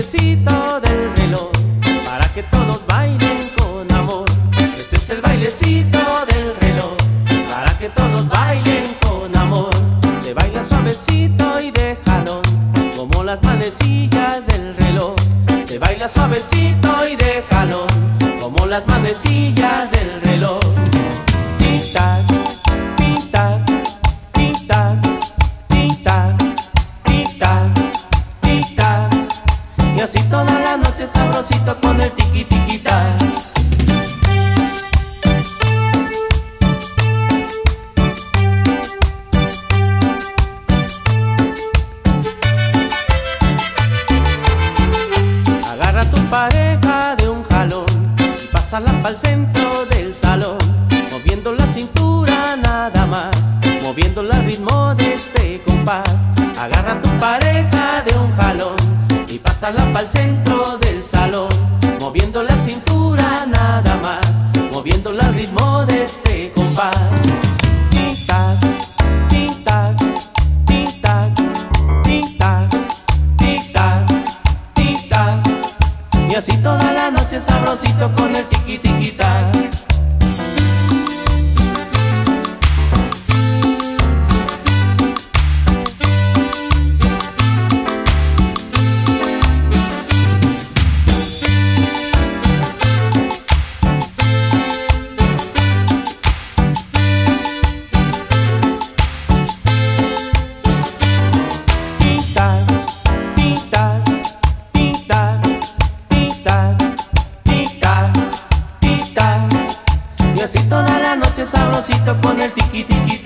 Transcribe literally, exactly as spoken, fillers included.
bailecito del reloj, para que todos bailen con amor. Este es el bailecito del reloj, para que todos bailen con amor. Se baila suavecito y de jalón, como las manecillas del reloj. Se baila suavecito y de jalón, como las manecillas del reloj. Tic-tac, tic-tac, tic-tac, tic-tac, tic-tac, tic-tac. Y así toda la noche sabrosito con el tiqui-tiqui-tac. Agarra a tu pareja de un jalón y pásala pa'l centro del salón, moviendo la cintura nada más, moviendo el ritmo de este compás. Agarra a tu pareja de un jalón y pásala pa'l centro del salón, moviendo la cintura nada más, moviendo el ritmo de este compás. Tic-tac, tic-tac, tic-tac, tic-tac, tic-tac, tic-tac. Y así toda la noche sabrosito con el tiqui-tiqui-tac. Y así toda la noche sabrosito con el tiqui tiqui.